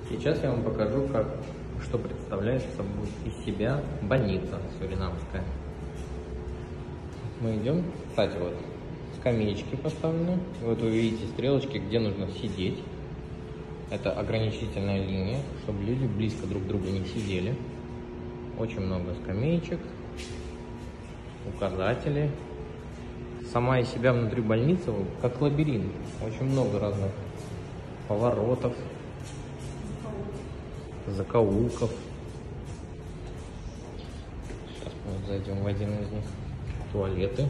Сейчас я вам покажу, что представляет собой из себя больница суринамская. Мы идем, кстати, вот скамеечки поставлены. Вот вы видите стрелочки, где нужно сидеть. Это ограничительная линия, чтобы люди близко друг к другу не сидели. Очень много скамеечек, указатели. Сама из себя внутри больницы как лабиринт. Очень много разных поворотов, закоулков. Сейчас мы зайдем в один из них. Туалеты.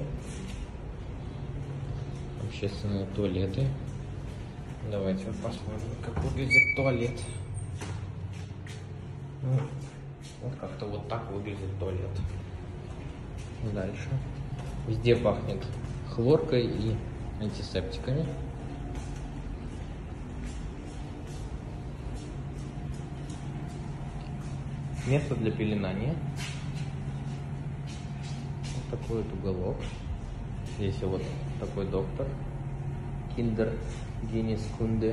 Общественные туалеты. Давайте посмотрим, как выглядит туалет. Вот как-то вот так выглядит туалет. Дальше. Везде пахнет хлоркой и антисептиками. Место для пеленания. Вот такой вот уголок. Здесь вот такой доктор. Киндер Генискунде.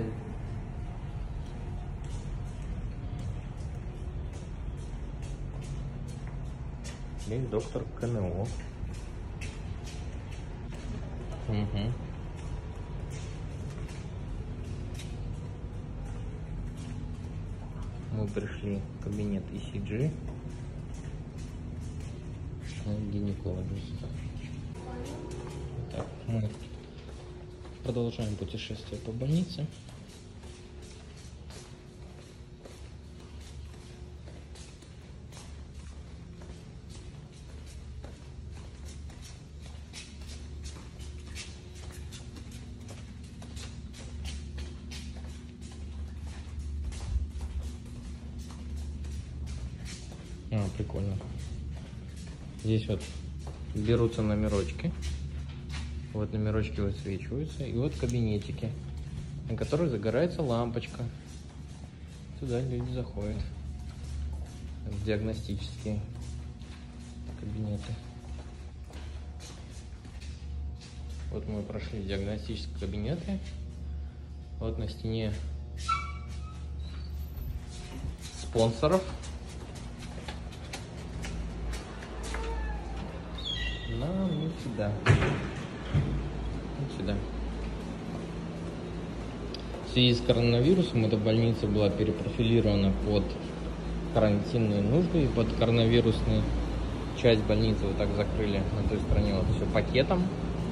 Здесь доктор КНО. Угу. Мы пришли в кабинет ECG гинекологиста. Так, мы продолжаем путешествие по больнице. Прикольно. Здесь вот берутся номерочки. Вот номерочки высвечиваются. И вот кабинетики, на которых загорается лампочка. Сюда люди заходят. В диагностические кабинеты. Вот мы прошли диагностические кабинеты. Вот на стене спонсоров. Вот сюда. Вот сюда. В связи с коронавирусом эта больница была перепрофилирована под карантинные нужды и под коронавирусную часть больницы вот так закрыли на той стороне вот все пакетом.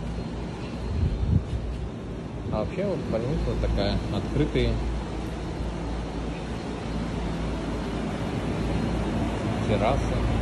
А вообще вот больница вот такая, открытые террасы.